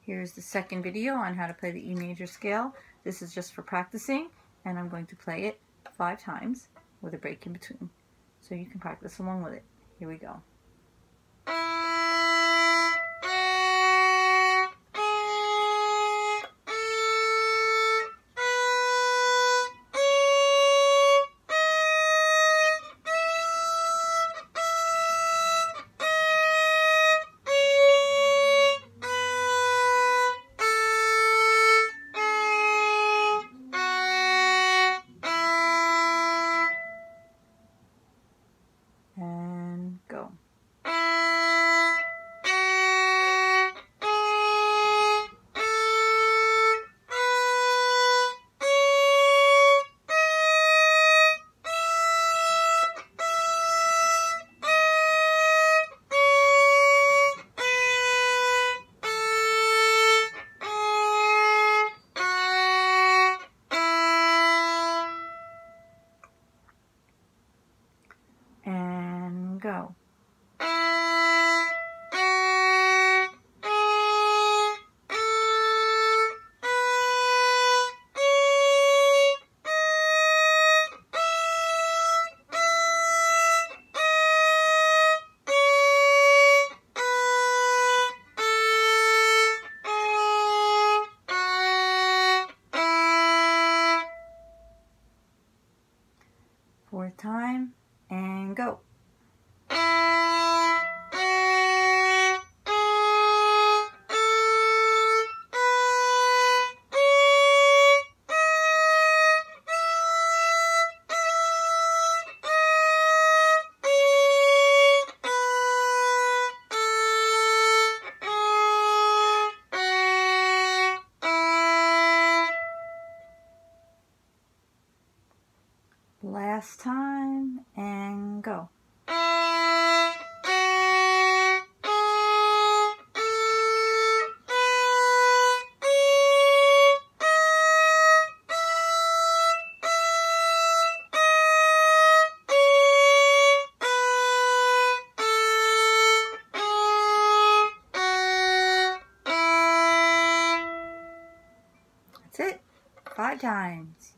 Here's the second video on how to play the E major scale. This is just for practicing, and I'm going to play it 5 times with a break in between. So you can practice along with it. Here we go. And go. And go. Fourth time, and go. Last time, and go. That's it. 5 times.